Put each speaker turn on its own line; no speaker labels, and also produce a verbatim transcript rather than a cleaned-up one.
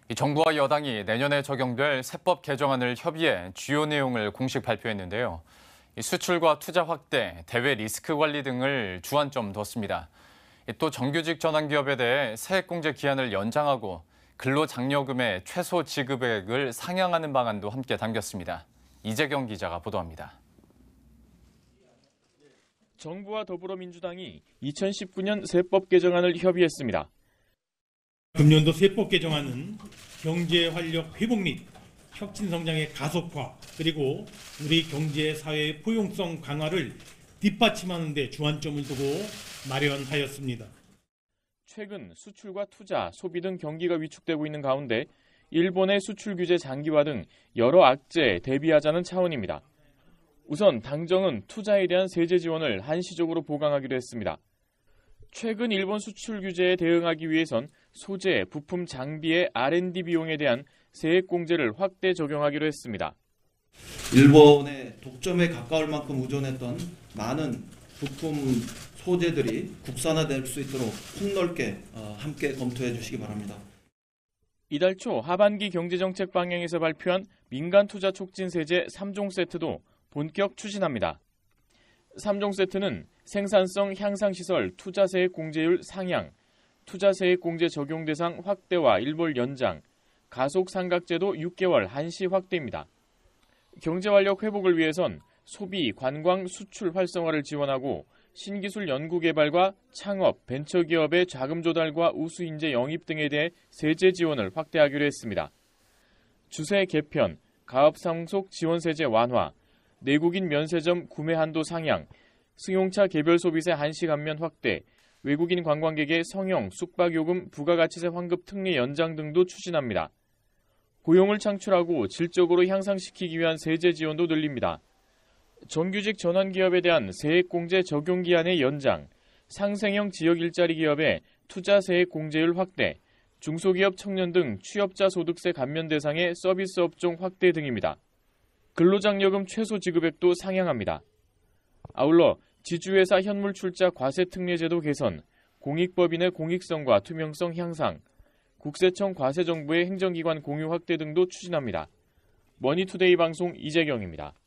이 정부와 여당이 내년에 적용될 세법 개정안을 협의해 주요 내용을 공식 발표했는데요. 이 수출과 투자 확대, 대외 리스크 관리 등을 주안점 뒀습니다. 또 정규직 전환기업에 대해 세액공제 기한을 연장하고 근로장려금의 최소 지급액을 상향하는 방안도 함께 담겼습니다. 이재경 기자가 보도합니다.
정부와 더불어민주당이 이천십구 년 세법 개정안을 협의했습니다.
금년도 세법 개정안은 경제 활력 회복 및 혁신 성장의 가속화, 그리고 우리 경제 사회의 포용성 강화를 뒷받침하는 데 주안점을 두고 마련하였습니다.
최근 수출과 투자, 소비 등 경기가 위축되고 있는 가운데 일본의 수출 규제 장기화 등 여러 악재에 대비하자는 차원입니다. 우선 당정은 투자에 대한 세제 지원을 한시적으로 보강하기로 했습니다. 최근 일본 수출 규제에 대응하기 위해선 소재, 부품, 장비의 알 앤 디 비용에 대한 세액 공제를 확대 적용하기로 했습니다.
일본의 독점에 가까울 만큼 의존했던 많은 부품 소재들이 국산화될 수 있도록 폭넓게 함께 검토해 주시기 바랍니다.
이달 초 하반기 경제정책 방향에서 발표한 민간 투자 촉진 세제 삼 종 세트도 본격 추진합니다. 삼 종 세트는 생산성 향상시설 투자세액 공제율 상향, 투자세액 공제 적용 대상 확대와 일몰 연장, 가속 상각제도 육 개월 한시 확대입니다. 경제활력 회복을 위해선 소비, 관광, 수출 활성화를 지원하고 신기술 연구개발과 창업, 벤처기업의 자금 조달과 우수인재 영입 등에 대해 세제 지원을 확대하기로 했습니다. 주세 개편, 가업 상속 지원세제 완화, 내국인 면세점 구매 한도 상향, 승용차 개별 소비세 한시 감면 확대, 외국인 관광객의 성형, 숙박요금, 부가가치세 환급 특례 연장 등도 추진합니다. 고용을 창출하고 질적으로 향상시키기 위한 세제 지원도 늘립니다. 정규직 전환기업에 대한 세액공제 적용기한의 연장, 상생형 지역 일자리 기업의 투자세액 공제율 확대, 중소기업 청년 등 취업자 소득세 감면 대상의 서비스 업종 확대 등입니다. 근로장려금 최소 지급액도 상향합니다. 아울러 지주회사 현물 출자 과세 특례제도 개선, 공익법인의 공익성과 투명성 향상, 국세청 과세정부의 행정기관 공유 확대 등도 추진합니다. 머니투데이 방송 이재경입니다.